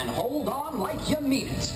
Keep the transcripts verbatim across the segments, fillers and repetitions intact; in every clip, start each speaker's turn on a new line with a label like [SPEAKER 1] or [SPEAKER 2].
[SPEAKER 1] hold on like you mean it.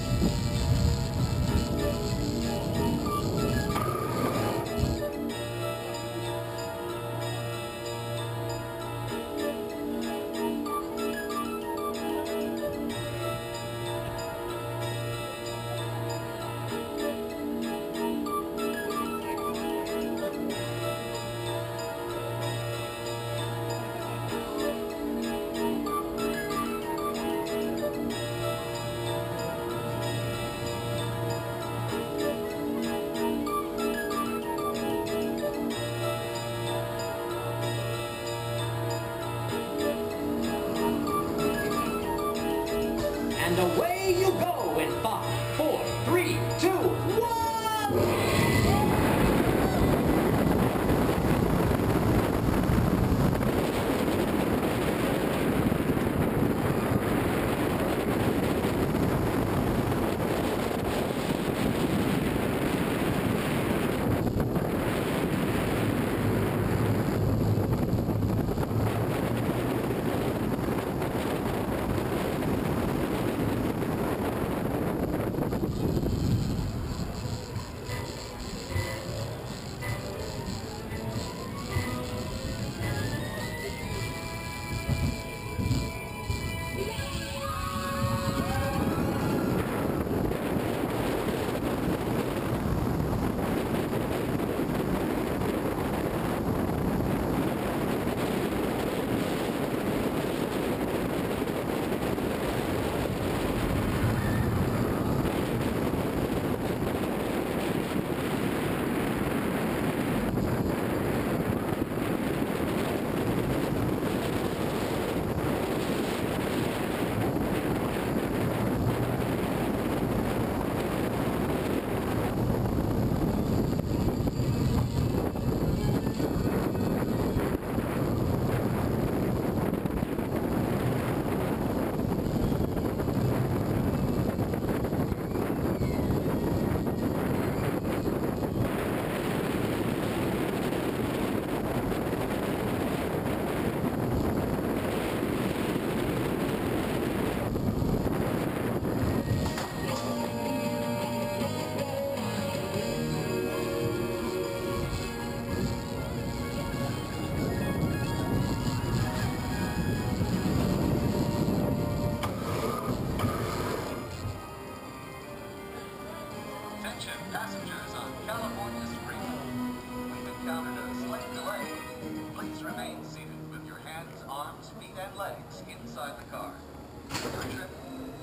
[SPEAKER 1] And away you go in five, four, three, two, one!
[SPEAKER 2] Attention passengers on California Screamin. We've encountered a slight delay. Please remain seated with your hands, arms, feet, and legs inside the car. Your trip